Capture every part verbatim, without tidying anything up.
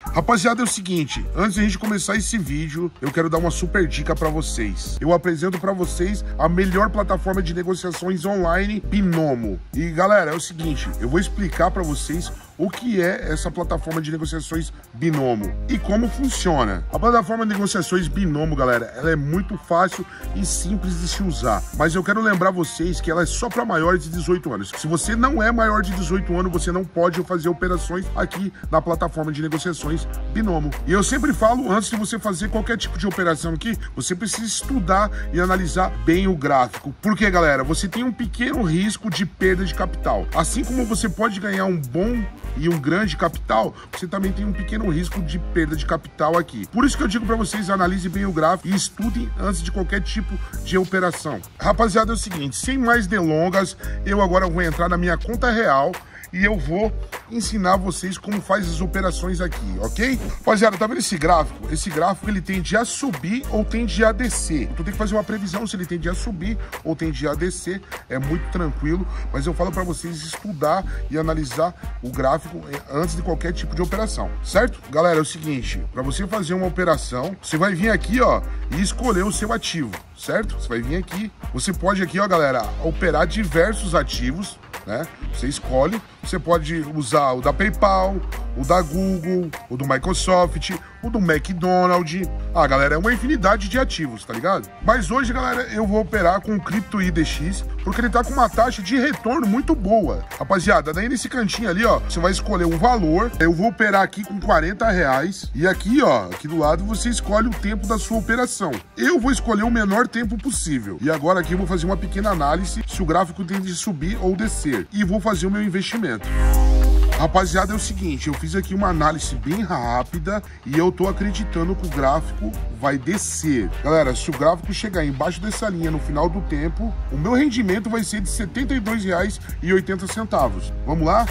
Rapaziada, é o seguinte, antes de a gente começar esse vídeo, eu quero dar uma super dica pra vocês. Eu apresento pra vocês a melhor plataforma de negociações online, Binomo. E galera, é o seguinte, eu vou explicar pra vocês o que é essa plataforma de negociações Binomo e como funciona. A plataforma de negociações Binomo, galera, ela é muito fácil e simples de se usar. Mas eu quero lembrar vocês que ela é só para maiores de dezoito anos. Se você não é maior de dezoito anos, você não pode fazer operações aqui na plataforma de negociações Binomo. E eu sempre falo, antes de você fazer qualquer tipo de operação aqui, você precisa estudar e analisar bem o gráfico. Porque, galera, você tem um pequeno risco de perda de capital. Assim como você pode ganhar um bom e um grande capital, você também tem um pequeno risco de perda de capital aqui. Por isso que eu digo para vocês, analisem bem o gráfico e estudem antes de qualquer tipo de operação. Rapaziada, é o seguinte, sem mais delongas, eu agora vou entrar na minha conta real e eu vou ensinar vocês como faz as operações aqui, ok? Rapaziada, tá vendo esse gráfico? Esse gráfico, ele tende a subir ou tende a descer. Então tem que fazer uma previsão se ele tende a subir ou tende a descer. É muito tranquilo, mas eu falo para vocês estudar e analisar o gráfico antes de qualquer tipo de operação, certo? Galera, é o seguinte, para você fazer uma operação, você vai vir aqui, ó, e escolher o seu ativo, certo? Você vai vir aqui, você pode aqui, ó, galera, operar diversos ativos, né? Você escolhe, você pode usar o da PayPal, o da Google, o do Microsoft, o do McDonald's. Ah, galera, é uma infinidade de ativos, tá ligado? Mas hoje, galera, eu vou operar com o Crypto I D X, porque ele tá com uma taxa de retorno muito boa. Rapaziada, daí nesse cantinho ali, ó, você vai escolher um valor. Eu vou operar aqui com quarenta reais. E aqui, ó, aqui do lado, você escolhe o tempo da sua operação. Eu vou escolher o menor tempo possível. E agora aqui eu vou fazer uma pequena análise se o gráfico tem de subir ou descer. E vou fazer o meu investimento. Rapaziada, é o seguinte, eu fiz aqui uma análise bem rápida e eu tô acreditando que o gráfico vai descer. Galera, se o gráfico chegar embaixo dessa linha no final do tempo, o meu rendimento vai ser de setenta e dois reais e oitenta centavos. Vamos lá?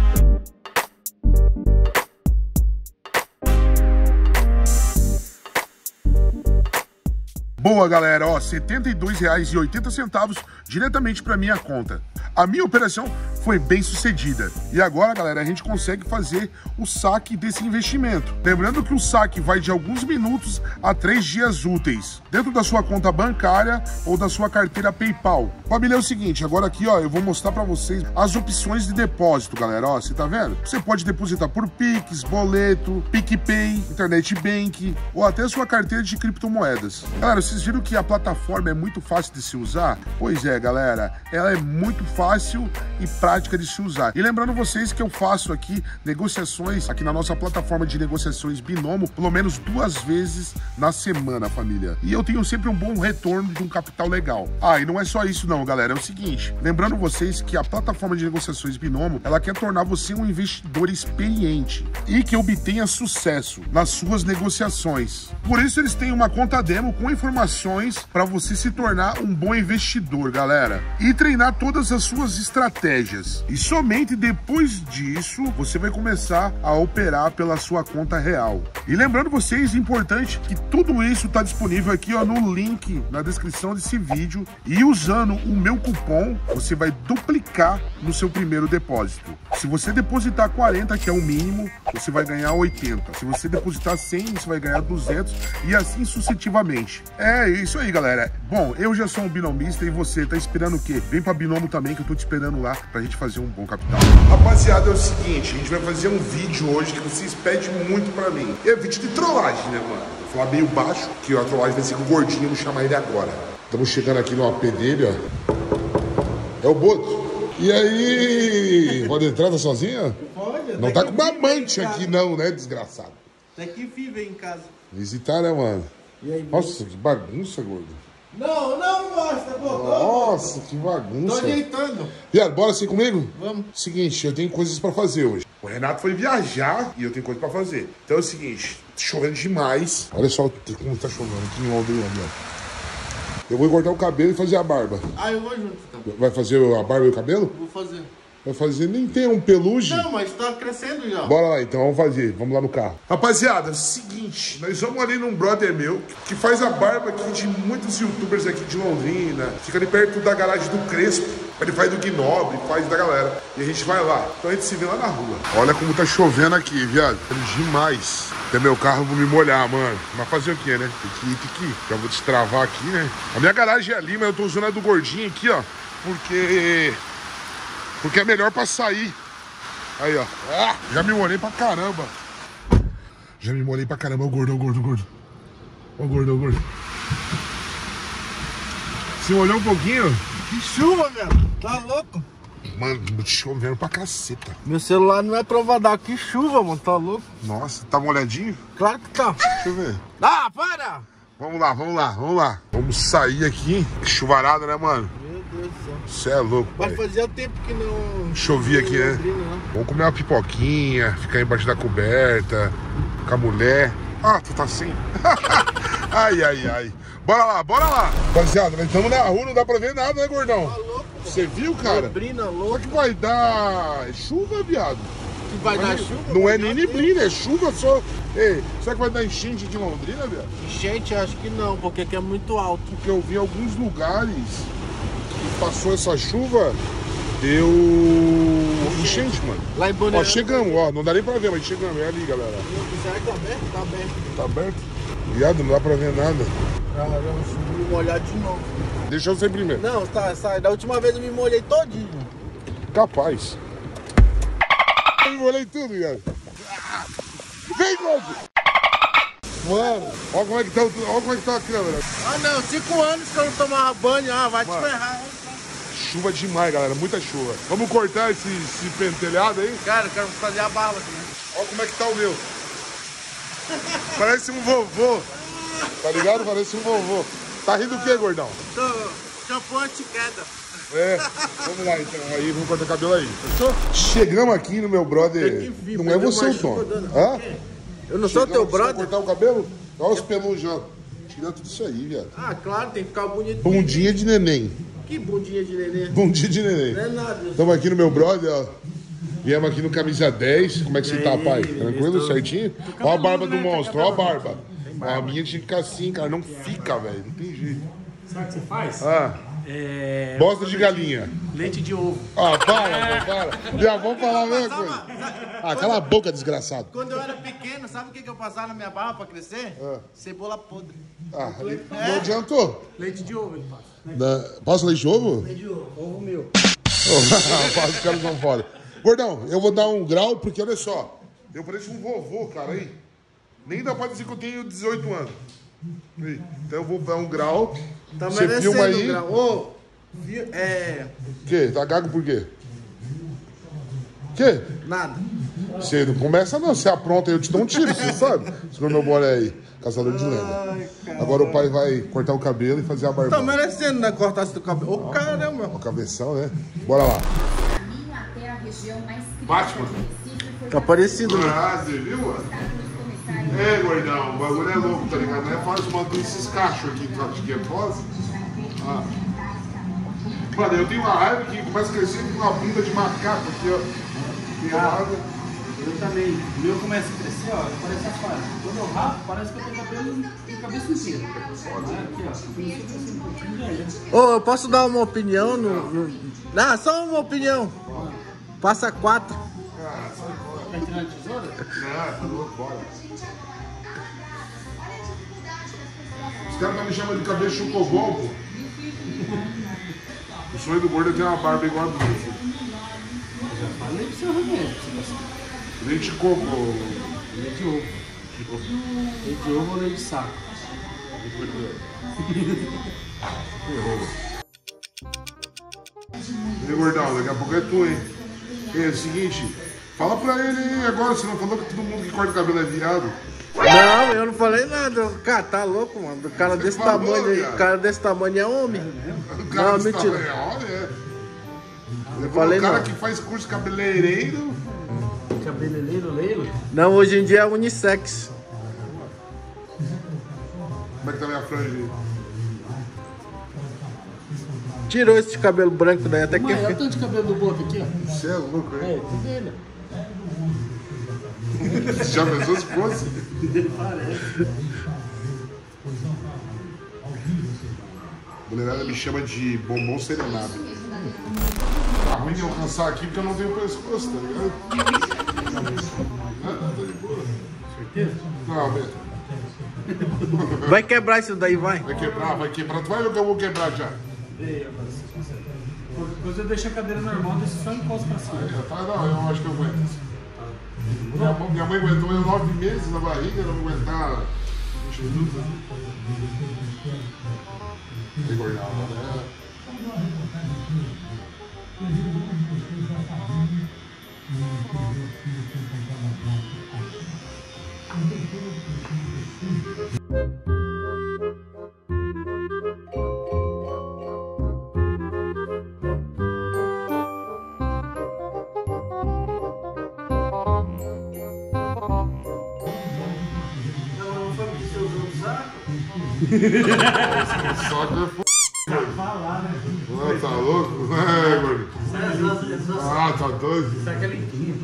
Boa, galera, ó, setenta e dois reais e oitenta centavos diretamente para minha conta. A minha operação foi bem sucedida. E agora, galera, a gente consegue fazer o saque desse investimento. Lembrando que o saque vai de alguns minutos a três dias úteis, dentro da sua conta bancária ou da sua carteira PayPal. Família, é o seguinte, agora aqui, ó, eu vou mostrar para vocês as opções de depósito, galera, ó, você tá vendo? Você pode depositar por Pix, boleto, PicPay, Internet Bank ou até sua carteira de criptomoedas. Galera, vocês viram que a plataforma é muito fácil de se usar? Pois é, galera, ela é muito fácil e prática de se usar. E lembrando vocês que eu faço aqui negociações aqui na nossa plataforma de negociações Binomo pelo menos duas vezes na semana, família. E eu tenho sempre um bom retorno de um capital legal. Ah, e não é só isso não, galera. É o seguinte, lembrando vocês que a plataforma de negociações Binomo, ela quer tornar você um investidor experiente e que obtenha sucesso nas suas negociações. Por isso eles têm uma conta demo com informações para você se tornar um bom investidor, galera. E treinar todas as suas estratégias. E somente depois disso, você vai começar a operar pela sua conta real. E lembrando vocês, importante, que tudo isso está disponível aqui, ó, no link na descrição desse vídeo. E usando o meu cupom, você vai duplicar no seu primeiro depósito. Se você depositar quarenta, que é o mínimo, você vai ganhar oitenta. Se você depositar cem, você vai ganhar duzentos e assim sucessivamente. É isso aí, galera. Bom, eu já sou um binomista e você tá esperando o quê? Vem pra Binomo também, que eu tô te esperando lá pra gente fazer um bom capital. Rapaziada, é o seguinte, a gente vai fazer um vídeo hoje que vocês pedem muito pra mim. É vídeo de trollagem, né, mano? Vou falar meio baixo, que a trollagem vai ser com o gordinho, vou chamar ele agora. Estamos chegando aqui no A P dele, ó. É o Boto. E aí? Pode entrar, tá sozinha? Pode. Não tá com uma amante aqui não, né, desgraçado? Até que vive em casa. Visitar, né, mano? E aí, nossa, que bagunça, gordo. Não, não mostra, pô. Nossa, que bagunça. Tô ajeitando. Viado, bora assim comigo? Vamos. Seguinte, eu tenho coisas pra fazer hoje. O Renato foi viajar e eu tenho coisa pra fazer. Então é o seguinte, chovendo demais. Olha só como tá chovendo, que onda aí, ó. Eu vou cortar o cabelo e fazer a barba. Ah, eu vou junto, então. Vai fazer a barba e o cabelo? Vou fazer. Vai fazer, nem tem um peluche. Não, mas tá crescendo já. Bora lá então, vamos fazer, vamos lá no carro. Rapaziada, é o seguinte, nós vamos ali num brother meu que faz a barba aqui de muitos youtubers aqui de Londrina. Fica ali perto da garagem do Crespo. Ele faz do Gnobre, faz da galera. E a gente vai lá. Então a gente se vê lá na rua. Olha como tá chovendo aqui, viado. Demais. Até meu carro, vou me molhar, mano. Mas fazer o quê, né? Tem que ir, tem que ir. Já vou destravar aqui, né? A minha garagem é ali, mas eu tô usando a do gordinho aqui, ó. Porque... Porque é melhor pra sair. Aí, ó. Ah, já me molhei pra caramba. Já me molhei pra caramba. Ô gordo, ô gordo, ô gordo. Ô gordo, ô gordo. Se molhou um pouquinho? Que chuva, meu. Tá louco? Mano, chovendo pra caceta. Meu celular não é prova d'água. Que chuva, mano. Tá louco? Nossa, tá molhadinho? Claro que tá. Deixa eu ver. Ah, para! Vamos lá, vamos lá, vamos lá. Vamos sair aqui. Chuvarada, né, mano? Meu Deus do céu. Você é louco, pai. Mas fazia tempo que não... Chovia aqui, né? Vamos comer uma pipoquinha, ficar embaixo da coberta, com a mulher. Ah, tu tá assim? Ai, ai, ai. Bora lá, bora lá. Rapaziada, nós estamos na rua, não dá pra ver nada, né, gordão? Tá louco? Você viu, cara? Neblina Só louca. que vai dar chuva, viado. Que vai Mas dar não- chuva? Não vai é dar nem neblina, é chuva só. Ei, será que vai dar enchente de Londrina, viado? Gente, eu acho que não, porque aqui é muito alto. Porque eu vi alguns lugares que passou essa chuva, deu enchente, mano. Lá em Ó, Bonneira. chegamos, ó, não dá nem pra ver, mas chegamos, é ali, galera. Será que tá aberto? Tá aberto. Tá aberto? Viado, não dá pra ver nada. Caramba, eu me molhar de novo. Deixa eu ser primeiro. Não, tá, sai. Da última vez eu me molhei todinho. Capaz. Eu me molhei tudo, viado. Vem, gordo! Mano, olha como é que tá, o- olha como é que tá a câmera. Ah, não. Cinco anos que eu não tomava banho. Ah, vai Mano. te ferrar. hein? Chuva demais, galera, muita chuva. Vamos cortar esse, esse pentelhado aí? Cara, eu quero fazer a barba aqui, né? Olha como é que tá o meu. Parece um vovô. Tá ligado? Parece um vovô. Tá rindo do quê, gordão? Tô shampoo anti-queda. É, vamos lá então. Aí, vamos cortar o cabelo aí. Fechou? Chegamos aqui no meu brother. Tem que vir, Não mas é deu você uma o dono. chuva dando. Hã? Eu não sou Chegamos teu aqui, você vai brother? cortar o cabelo? Olha os pelujos, ó. Tira tudo isso aí, viado. Ah, claro, tem que ficar bonito. Bundinha de neném. Que bundinha de neném. Bundinha de neném. Não é nada. Estamos aqui no meu brother, ó. Viemos aqui no camisa dez. Como é que você tá, pai? Tranquilo, tô- certinho? Ó a barba do monstro, ó a barba. Ó, a minha tinha que ficar assim, cara. Não fica, velho. Não tem jeito. Sabe o que você faz? Ah, É... bosta de galinha. Leite de ovo. Ah, para, pô, para. Já vamos falar a mesma coisa. Ah, cala a boca, desgraçado. Quando eu era pequeno, sabe o que, que eu passava na minha barba pra crescer? Ah. Cebola podre. Ah, não adiantou. Leite de ovo ele faz. Da... Posso leite de ovo? Leite de ovo. Ovo meu. Oh, os caras não podem. Gordão, eu vou dar um grau, porque olha só. Eu pareço um vovô, cara, aí. Nem dá pra dizer que eu tenho dezoito anos. Aí, então eu vou dar um grau. Tá Você merecendo filma aí. um grau. Ô, vi- é... O quê? Tá gago por quê? O quê? Nada. Você não começa não, você apronta eu te dou um tiro, você sabe? Segura meu boné aí, caçador de lenda. Agora o pai vai cortar o cabelo e fazer a barba. Tá merecendo, né? Cortar esse teu cabelo. Ô, caramba. O cabeção, né? Bora lá. caminho até a região mais Batman. crítica do município foi Tá parecido, né? Ah, você viu, mano? obstáculos começarem É, gordão, o bagulho é louco, tá ligado? Não é fácil manter esses cachos aqui, tu acha que é fácil? Ah. Mano, eu tenho uma raiva que começa a crescer com uma bunda de macaco aqui, ó. Pelada. Eu também. O meu começa a crescer, ó. Parece a fase. Quando eu rapo, parece que eu tenho cabelo e cabeça inteira. Aqui, ó. Ô, eu posso dar uma opinião no... no... Ah, só uma opinião. Passa quatro. Vai tirar a tesoura? Ah, tá louco, bora. Os caras tá me chamando de cabelo chocobol, pô. O sonho do gordo é ter uma barba igual a minha. Falei pro seu remédio. Leite de coco. Leite de ovo. Leite de ovo ou leite de saco? E gordão, daqui a pouco é tu, hein? É, é o seguinte, fala pra ele aí agora, você não falou que todo mundo que corta o cabelo é viado? Não, eu não falei nada. Cara, tá louco, mano. O cara desse falou, tamanho aí, viado. o cara desse tamanho é homem. O cara Não, que mentira. está- é, olha, é. Ele falei o cara não. que faz curso cabeleireiro. Cabeleireiro, leiro? Não, hoje em dia é unissex. Como é que tá minha franja aí? Tirou esse cabelo branco daí, até que Mãe, olha o eu... tanto de cabelo do boca aqui, ó. Você é louco, É, hein? tudo dele. Já pensou se fosse? Parece. A mulherada me chama de bombom serenado. Tá ruim de alcançar aqui porque eu não tenho pescoço, tá ligado? Ah, tá de boa. Certeza? Não, Beto. Vai quebrar isso daí, vai. Vai quebrar, vai quebrar. Tu vai ver que eu vou quebrar já. Ei, agora você consegue. Qualquer coisa eu deixo a cadeira normal, deixo só encosto pra cima. Aí, tá, não, eu acho que eu aguento. Minha, mãe- minha mãe aguentou eu nove meses na barriga, eu não vou aguentar. Engordava, né? Só que é f... Falar, né? Ah, tá louco? É, gordinho. Ah, tá doido? Será que é lentinho?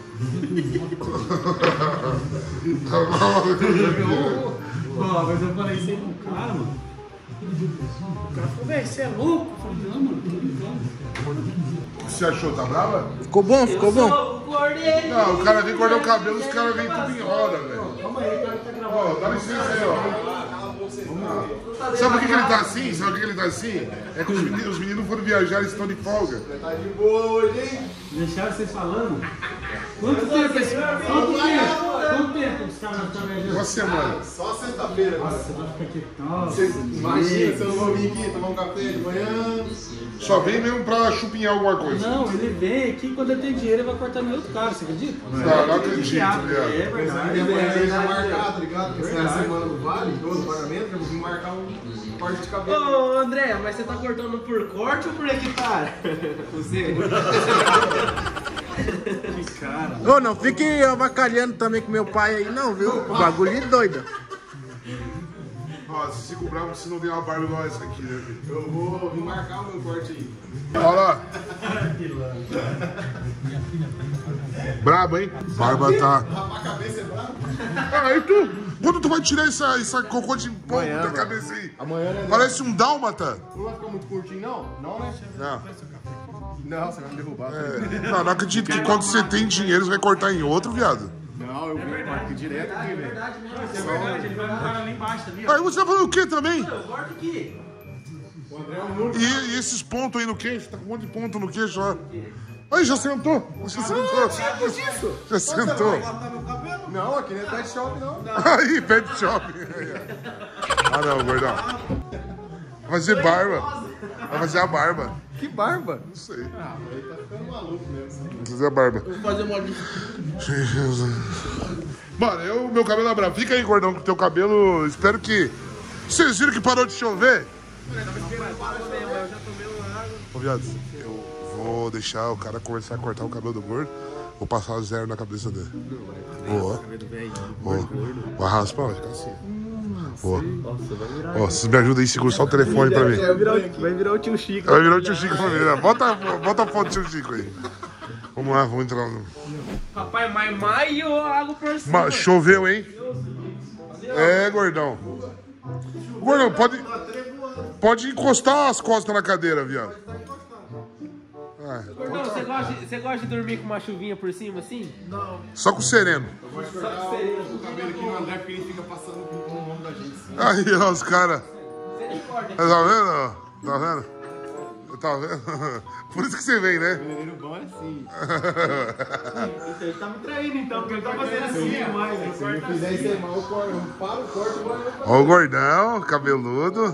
Tá mal. Pô, mas eu falei isso aí pro cara, mano. O cara falou, velho, você é louco? Eu falei, não, mano, tô brincando. O que você achou? Tá brava? Ficou bom, ficou bom. Não, o cara vem cortar o cabelo, os caras vêm tudo em roda, velho. Calma aí, o cara tá gravando. Ó, dá licença aí, ó. Sabe por que, que ele tá assim? Sabe por que, que ele tá assim? É que os meninos, os meninos foram viajar, eles estão de folga. Tá de boa hoje, hein? Deixaram vocês falando? Quanto tempo esse cara? Quanto tempo? Quanto tempo os caras estão viajando? Uma semana. Só sexta-feira agora. Você vai ficar aqui. Nossa. Você imagina, se eu não vou vir aqui tomar um café de manhã. Só vem mesmo pra chupinhar alguma coisa. Não, ele vem aqui quando ele tem dinheiro ele vai cortar meu outro cara, você acredita? Não, não acredito, É viado. verdade. Eu É já marcar, verdade. tá ligado? Porque essa semana do Vale, todo pagamento, eu vou vir marcar um corte de cabelo. Ô André, mas você tá cortando por corte ou por hectare? Você. Que cara. Ô, não fique avacalhando também com meu pai aí, não, viu? O bagulho é doido. Ó, se fica bravo se não tem uma barba igual essa aqui, né, filho? Eu vou vir marcar o meu corte aí. Olha lá. Brabo, hein? Barba tá. Rapar a cabeça é bravo? Ah, e tu? Quando tu vai tirar essa, essa cocô de pão da cabeça aí? Amanhã, né? Parece um dálmata. Não vai ficar muito curtinho, não? Não, né? Não. Não, você vai me derrubar. É, não, não acredito que quando você tem dinheiro, você vai cortar em outro, viado. Não, eu vim aqui direto aqui, velho. É verdade, ele vai morar ali embaixo ali, ó. Aí você tá falando o quê também? Eu corto aqui. O André é um único. E, e esses pontos aí no queixo? Tá com um monte de ponto no queixo, ó. Aí, já sentou? Já sentou? Já sentou? Não, aqui não é pet shop, não. Aí, pet shop. Ah, não, gordão. Vai fazer barba. Vai fazer a barba. Que barba. Não sei. Ah, ele tá ficando maluco mesmo. Vai fazer a barba. Vou fazer uma de. Mano, eu, meu cabelo é bravo. Fica aí, gordão, com o teu cabelo. Espero que. Vocês viram que parou de chover? Ô, viado, eu vou deixar o cara começar a cortar o cabelo do gordo. Vou passar zero na cabeça dele. Boa. Boa. Vai raspar, vai ficar assim. Boa. Ó, vocês me ajudam aí, segura só o telefone pra mim. Vai virar, o- vai virar o tio Chico. Vai virar o tio Chico pra mim, né? Bota, bota a foto do tio Chico aí. Vamos lá, vamos entrar no. Papai, mai, mai e eu água por cima. Ma- Choveu, hein? É, gordão. Gordão, pode. Pode encostar as costas na cadeira, viado. Ah, Gordão, você gosta, de- você gosta de dormir com uma chuvinha por cima assim? só com o sereno. O cabelo aqui no André, porque ele fica passando com o nome da gente. Aí, ó, os caras. Misericórdia. Tá vendo? ó? Tá vendo? Tá vendo? Por isso que você vem, né? Veneno bom é assim. Então ele tá me traindo então, porque ele tá fazendo assim demais. né? Se eu fizer isso aí mal, eu corto. Eu paro o corte e vou. Ó o gordão, cabeludo.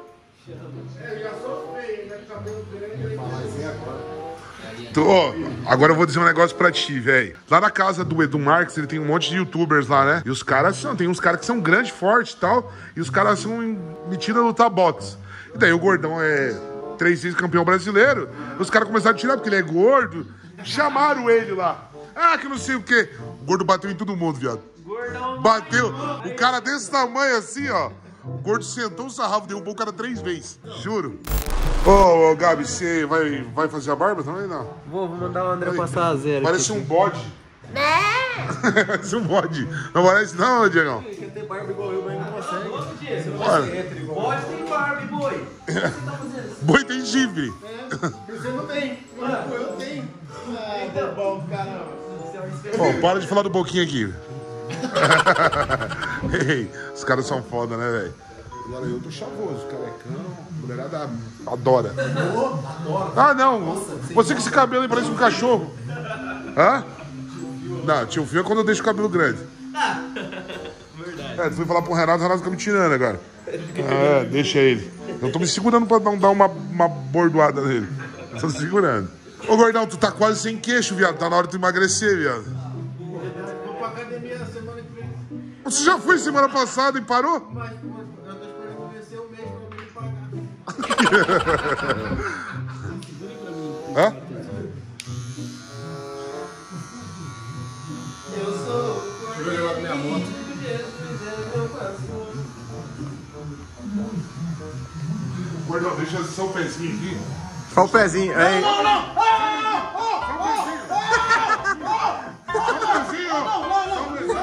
Tô- ó, agora eu vou dizer um negócio pra ti, velho. Lá na casa do Edu Marques, ele tem um monte de youtubers lá, né? E os caras são, tem uns caras que são grandes, fortes e tal. E os caras são metidos a lutar boxe. E daí o gordão é três vezes campeão brasileiro. Os caras começaram a tirar porque ele é gordo. Chamaram ele lá. Ah, que não sei o quê. O gordo bateu em todo mundo, viado. Gordão. Bateu. O cara desse tamanho assim, ó. O gordo sentou o sarrafo, derrubou o cara três vezes. Juro. Ô, ô Gabi, você vai, vai fazer a barba também? Não. Vou, vou mandar o André passar a zero. Parece um bode. Né? Isso não pode. Não parece não, Diegão. Quer ter barba igual eu, mas não consegue. Bora. Pode ter barba, e boi. Boi tem chifre. Você não tem. Eu tenho. Ah, tá bom, caramba. Ó, para de falar do Boquinha aqui. Ei, os caras são foda, né, velho? Agora eu tô chavoso, carecão. Mulherada adora. Ah, não. Você com esse cabelo aí parece um cachorro. Hã? Não, tio Fio é quando eu deixo o cabelo grande. É, tu foi falar pro Renato, o Renato fica me tirando agora. É, deixa ele. Eu tô me segurando pra não dar uma, uma bordoada nele. Tô segurando. Ô, gordão, tu tá quase sem queixo, viado. Tá na hora de tu emagrecer, viado. Vou pra academia na semana que vem. Você já foi semana passada e parou? Mas eu tô esperando vencer o mês pra me pagar. Hã? Eu sou. Deixa eu levar minha moto. Gordão, deixa só o pezinho aqui. Só o pezinho. Aí. Não, não! Ah, ah, ah, só o pezinho! Só o pezinho!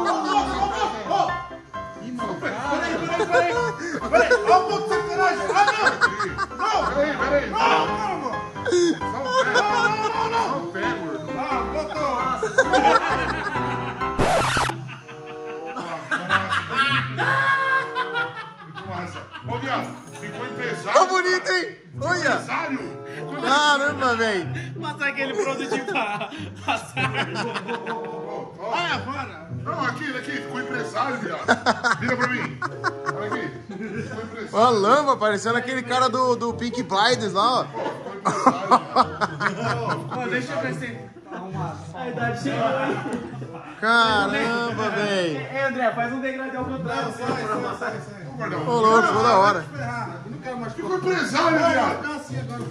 Peraí, peraí, peraí. Peraí, ó um pouco de sacanagem. Ah, não! Não! Peraí, peraí! Não, calma! Só o pé! Não, não, não! Só o pé, gordo! Ah, botou! Ô, viado, ficou empresário. Tá bonito, hein? Olha. Empresário? Caramba, velho. Mata aquele produtinho pra assar. Olha, para! Não, aqui, aqui, ficou empresário, viado. Vira pra mim. Olha aqui. Ficou empresário. Olha a lama, parecendo aquele cara do, do Pink Blinders lá, ó. Ficou empresário, viado. Mano, deixa eu ver se arrumado. A idade chegou aí. Caramba, velho. Ei, André, faz um degradê ao contrário. Sai, sai, sai, sai. Ô, gordão. Ô, louco, ficou da hora. Eu não quero mais Ficou empresário, viado. ficar assim agora.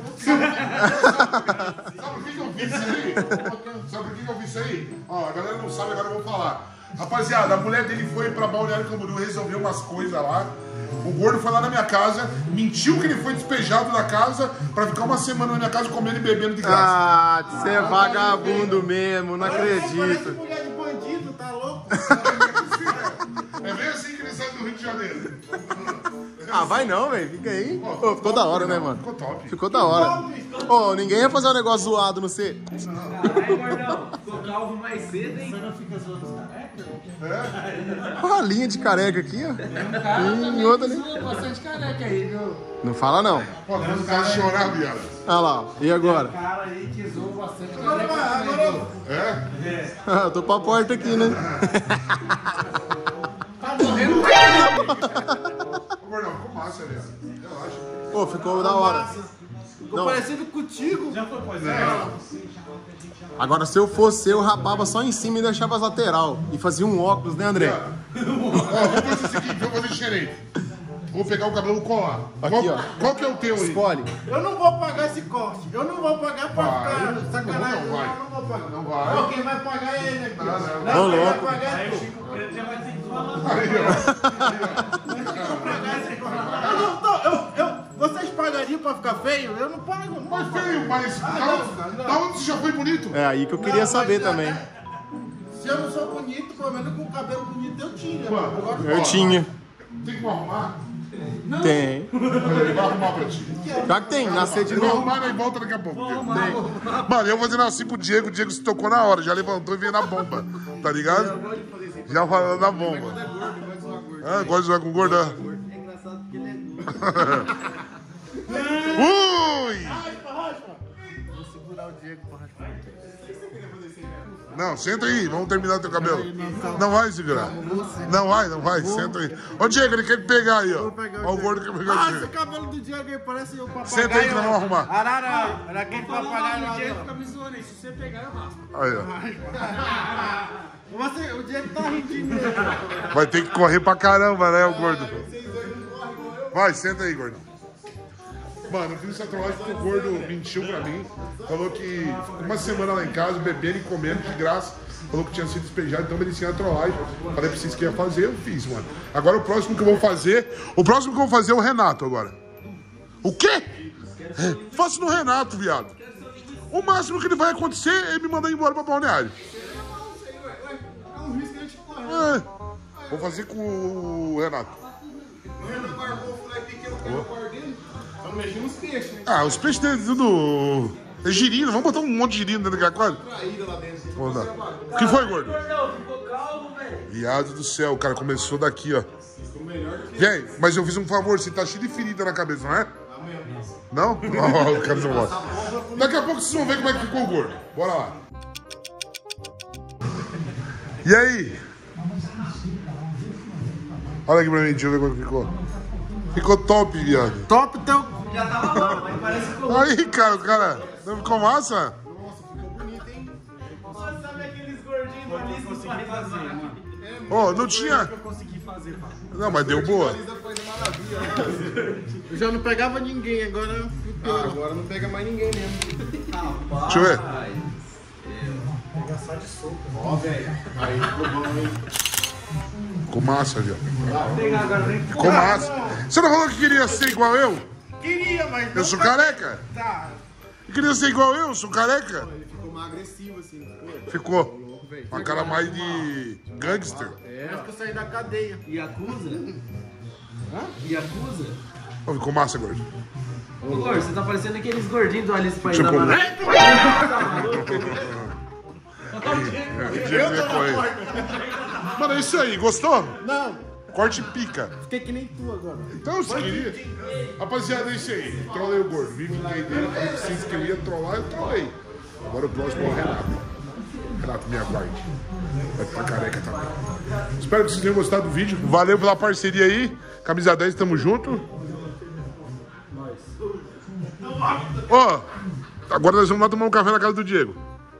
Sabe por que que eu vi isso aí? Sabe por que que eu vi isso aí? Ó, a galera não sabe, agora eu vou falar. Rapaziada, a mulher dele foi pra Balneário Camboriú resolver umas coisas lá. O gordo foi lá na minha casa, mentiu que ele foi despejado da casa pra ficar uma semana na minha casa comendo e bebendo de graça. Ah, você é vagabundo mesmo, não Parece acredito. mulher de bandido, tá louco? É bem assim que ele sai do Rio de Janeiro. Ah, vai não, velho. Fica aí. Ô, ficou da hora, né, mano? Ficou top. Ficou da hora. Ô, ninguém ia fazer um negócio zoado no C. Aí, gordão, ficou calvo mais cedo, hein? Você não fica zoando os carecas? Olha a linha de careca aqui, ó. E outra ali. Bastante careca aí, viu? Não fala não. Pô, os caras chorar, viado. Olha lá, ó. E agora? Cara aí que zoou bastante Agora careca. vai, também, agora viu? É? Ah, eu tô pra porta aqui, né? tá morrendo. Ô, gordão, ficou massa, viado. Relaxa. Pô, ficou da hora. Ficou Não. parecido contigo. Já foi pós Agora, se eu fosse eu, rapava só em cima e deixava as lateral. E fazia um óculos, né, André? Ó, vou fazer o seguinte, vou fazer diferente. Vou pegar o cabelo e colar. Aqui, qual, ó. Qual que é o teu aí? Escolhe. Eu não vou pagar esse corte. Eu não vou pagar pra Vai. ficar sacanagem. Não vai. Eu não vou pagar. Não vai. Não, quem vai pagar é ele aqui. ó. Não, não. Não, Ô, quem louco. vai pagar é tu. Já vai ter que zoar. Aí, ó. Eu não tô, eu, eu, vocês pagariam pra ficar feio? Eu não pago. Não Mas feio, mas da não, onde, cara, não. da onde você já foi bonito? É aí que eu queria Não, saber mas, também. é, Se eu não sou bonito, pelo menos com o cabelo bonito eu tinha. Mano, Agora, Eu tinha. Tem que me arrumar? Tem. Ele vai arrumar pra ti. Já que tem, nascer de Eu vou novo. arrumar e volta daqui a pouco. Mano, eu vou fazendo assim pro Diego, o Diego se tocou na hora, já levantou e veio na bomba. Tá ligado? Já falando na bomba. Ah, gosta de jogar com gordo? é engraçado porque ele é Ui! Vou segurar o Diego pra raspar. Não, senta aí, vamos terminar teu cabelo. Não vai segurar. Não vai, não vai, senta aí. Ô Diego, ele quer pegar aí, ó. Ó o gordo quer pegar o Ah, esse Diego. cabelo do Diego aí parece o papagaio. Senta aí que nós vamos arrumar. Arara, era aquele papagaio lá. Diego fica me zoando aí. Se você pegar, eu raspo. Aí, ó. Você, o Diego tá rindo de mim. Vai ter que correr pra caramba, né, o gordo? Vai, senta aí, gordão. Mano, eu fiz essa trollagem porque o gordo mentiu pra mim. Falou que ficou uma semana lá em casa, bebendo e comendo de graça. Falou que tinha sido despejado, então merecia a trollagem. Falei pra vocês que ia fazer, eu fiz, mano. Agora o próximo que eu vou fazer... O próximo que eu vou fazer é o Renato agora. O quê? É, faço no Renato, viado. O máximo que ele vai acontecer é me mandar embora pra Balneário. Vou fazer com o Renato. O Renan guardou o filé pequeno que eu guardei. Estamos mexendo os peixes, né? Ah, os peixes dele tudo... É girino, vamos botar um monte de girino dentro do aquário? Traíra lá dentro. Vamos dar. O que foi, gordo? Gordão, ficou calmo, velho. Viado do céu, o cara começou daqui, ó. Ficou melhor do que... Vem, mas eu fiz um favor, você tá cheio de ferida na cabeça, não é? Amanhã. Não? Ó, o cara não gosta. Daqui a pouco vocês vão ver como é que ficou o gordo. Bora lá. E aí? Olha aqui pra mim, deixa eu ver como ficou. Ficou top, viado. Top teu... Já tava bom, mas parece que eu... Aí, cara, o cara... Não ficou massa? Nossa, ficou bonito, hein? Nossa, sabe aqueles gordinhos do Alice do País das Maravilhas? Ó, não tinha... Eu consegui fazer, pai. Não, mas deu boa. Coisa maravilha. Eu já não pegava ninguém, agora eu fui Ah, pior. agora não pega mais ninguém mesmo. Deixa eu ver. Pegar só de sopa. Ó, velho. Aí ficou bom, hein? Ficou massa, viado. Vou pegar agora, vem. Ficou massa. Você não falou que queria ser igual eu? Queria, mas não Eu sou tá- careca. Tá. Eu queria ser igual eu, sou careca. Ele ficou mais agressivo, assim. Pô, Ficou. Uma cara mais de gangster. Parece que eu saí da cadeia. Yakuza? Hã? Yakuza? Ó, ficou massa, gordo. Ô, Gordo, você tá parecendo aqueles gordinhos do Alice do País Deixa das eu pôr. Maravilhas. Eu tô Mano, é isso aí, gostou? Não, Corte pica. fiquei que nem tu agora. Então, se queria. Rapaziada, é isso aí. Trolei o gordo. Vive quem dele. Falei pra vocês que eu ia trollar, eu trolei. Agora o próximo é o Renato. Renato, me aguarde. Vai ficar careca também. Espero que vocês tenham gostado do vídeo. Valeu pela parceria aí. Camisa dez, tamo junto. Ó, agora nós vamos lá tomar um café na casa do Diego.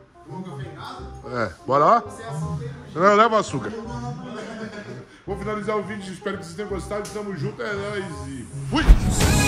É, bora lá? Não, leva açúcar. Vou finalizar o vídeo, espero que vocês tenham gostado. Tamo junto, é nóis e fui!